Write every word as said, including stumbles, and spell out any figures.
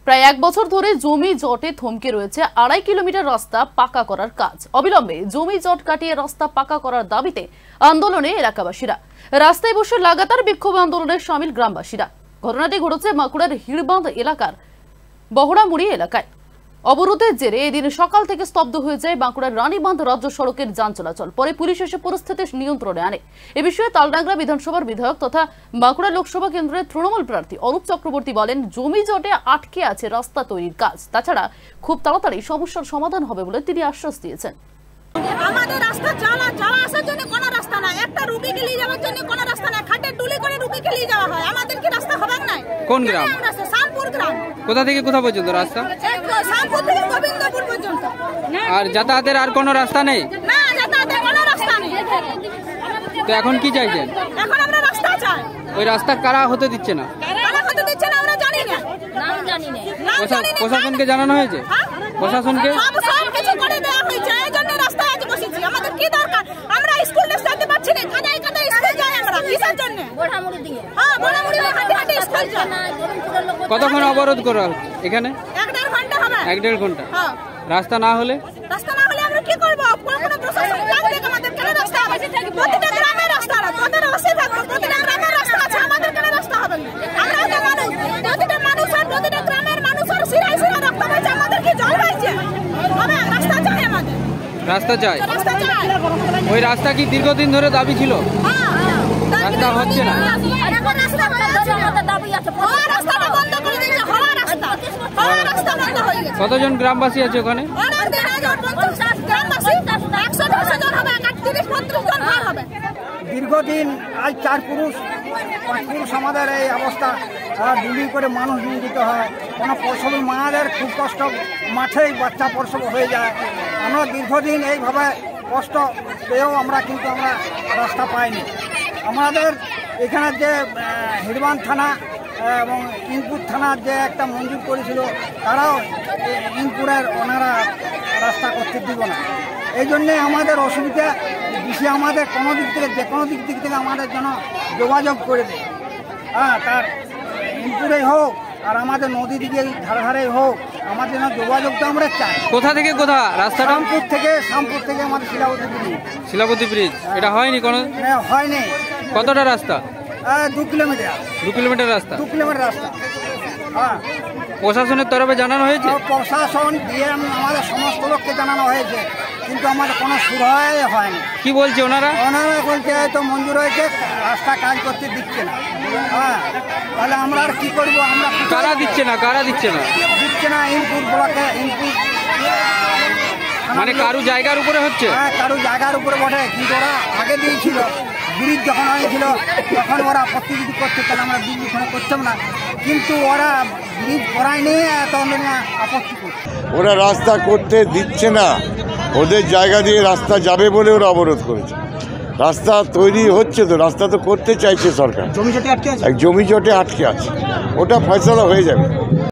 প্রায় এক বছর ধরে জমি জটে থমকে রয়েছে আড়াই কিলোমিটার রাস্তা পাকা করার কাজ। অবিলম্বে জমি জট কাটিয়ে রাস্তা পাকা করার দাবিতে আন্দোলনে এলাকাবাসীরা রাস্তায় বসে লাগাতার বিক্ষোভ আন্দোলনে শামিল গ্রামবাসীরা। ঘটনাটি ঘটেছে বাঁকুড়ার হিড়বাঁধ এলাকার বহড়ামুড়ি এলাকায়। অবরোধের জেরে এদিন সকাল থেকে স্তব্ধ হয়ে যায় বাঁকুড়ার রানীবাঁধ রাজ্য সড়কের যান চলাচল। পরে পুলিশ এসে পরিস্থিতি নিয়ন্ত্রণে আনে। এ বিষয়ে তালডাংরা বিধানসভার বিধায়ক তথা বাঁকুড়া লোকসভা কেন্দ্রের তৃণমূল প্রার্থী অরূপ চক্রবর্তী বলেন, জমি জটে আটকে আছে রাস্তা তৈরির কাজ। তাছাড়া খুব তাড়াতাড়ি সমস্যার সমাধান হবে বলে তিনি আশ্বাস দিয়েছেন। আমাদের রাস্তা যাওয়া যাওয়া আসার জন্য কোনো রাস্তা নাই, একটা রুগীকে নিয়ে যাওয়ার জন্য কোনো রাস্তা নাই, খাটের টুলি করে রুগীকে নিয়ে যাওয়া হয়। আমাদের কি রাস্তা হবার নাই? কোন গ্রাম? শামপুর গ্রাম। কোথা থেকে কোথা পর্যন্ত রাস্তা? শামপুর থেকে গোবিন্দপুর পর্যন্ত। আর যাতায়াতের আর কোনো রাস্তা নেই? না, যাতায়াতের কোনো রাস্তা নেই। তো এখন কি চাইছেন? এখন আমরা রাস্তা চাই। ওই রাস্তা কারা হতে দিচ্ছে না? কারা হতে দিচ্ছে না আমরা জানি না, নাম জানি না। প্রশাসনকে জানানো হয়েছে? প্রশাসনকে সব সব কিছু করে দেওয়া হয়েছে। এই জন্য রাস্তায় আজ বসেছি। আমাদের কি দরকার? আমরা স্কুলে যেতে পারছি না, কাদায় কাদায় স্কুল যাই আমরা কিসের জন্য? বড়ামুড়ি দিয়ে। হ্যাঁ, বড়ামুড়ি দিয়ে হাঁটি হাঁটি স্কুল যাই। কতক্ষণ অবরোধ করা এক দেড় ঘন্টা হবে। এক দেড় ঘন্টা। হ্যাঁ, রাস্তা না হলে রাস্তা না হলে আমরা কি করব? কোন কোন প্রশাসন লাগবে আমাদের? কেন রাস্তা হবে? প্রতিটা গ্রামে রাস্তা না, প্রতিটা রাস্তা থাকবে, প্রতিটা গ্রামে রাস্তা আছে, আমাদের কেন রাস্তা হবে না? আমরা তো মানুষ, প্রতিটা মানুষ আর প্রতিটা গ্রামের মানুষ আর সিরাই সিরাই রক্ত বইছে, আমাদের কি জল বইছে? হবে রাস্তা চাই আমাদের। রাস্তা চাই। রাস্তা চাই। ওই রাস্তা কি দীর্ঘদিন ধরে দাবি ছিল? হ্যাঁ, রাস্তা হচ্ছে না। এখন রাস্তা আমাদের দাবি আছে। হওয়া রাস্তাটা বন্ধ করে দিয়েছে, হওয়া রাস্তা। হওয়া রাস্তা বন্ধ হয়ে গেছে। কতজন গ্রামবাসী আছে ওখানে? দীর্ঘদিন আজ চার পুরুষ পাঁচ পুরুষ আমাদের এই অবস্থা, ডুলি করে মানুষ নিয়ে যেতে হয়। কোনো প্রসব মায়েদের খুব কষ্ট, মাঠেই বাচ্চা প্রসব হয়ে যায়। আমরা দীর্ঘদিন এইভাবে কষ্ট পেয়েও আমরা কিন্তু আমরা রাস্তা পাইনি। আমাদের এখানে যে হিড়বাঁধ থানা এবং ইনপুর থানার যে একটা মঞ্জুর করেছিল, তারাও ইনপুরের ওনারা রাস্তা করতে দিব না। এই জন্যে আমাদের অসুবিধা বেশি। আমাদের কোনো দিক থেকে যে কোনো দিক দিক থেকে আমাদের যেন যোগাযোগ করে দেয়। হ্যাঁ, তার ইনপুরেই হোক আর আমাদের নদী দিকে ধারে ধারেই হোক, আমাদের যেন যোগাযোগটা আমরা চাই। কোথা থেকে কোথা রাস্তাটা? শামপুর থেকে শামপুর থেকে আমাদের শিলাবতী ব্রিজ। শিলাবতী ব্রিজ এটা হয়নি কোনো? হয়নি। কতটা রাস্তা? দু কিলোমিটার। দু কিলোমিটার রাস্তা? দু কিলোমিটার রাস্তা। হ্যাঁ, প্রশাসনের তরফে জানানো হয়েছে? প্রশাসন দিয়ে আমাদের সমস্ত লোককে জানানো হয়েছে, কিন্তু আমাদের কোনো সুরাই হয়নি। কি বলছে ওনারা? ওনারা বলছে তো মঞ্জুর হয়েছে, রাস্তা কাজ করতে দিচ্ছে না। হ্যাঁ, তাহলে আমরা আর কি করবো? আমরা কারা দিচ্ছে না? কারা দিচ্ছে না? দিচ্ছে না ইনপুট ব্লকে, ইনপুট মানে কারু জায়গার উপরে হচ্ছে? হ্যাঁ, কারু জায়গার উপরে বটে, কিন্তু ওরা আগে দিয়েছিল। ব্রিজ যখন হয়েছিল তখন ওরা আপত্তি যদি করতে, তাহলে আমরা ব্রিজ ওখানে করতাম না, কিন্তু ওরা ব্রিজ করায়নি, তখন আপত্তি করছে। ওরা রাস্তা করতে দিচ্ছে না, ওদের জায়গা দিয়ে রাস্তা যাবে বলে ওরা অবরোধ করেছে। রাস্তা তৈরি হচ্ছে তো, রাস্তা তো করতে চাইছে সরকার, জমি জটে আটকে আছে। জমি জটে আটকে আছে, ওটা ফয়সালা হয়ে যাবে।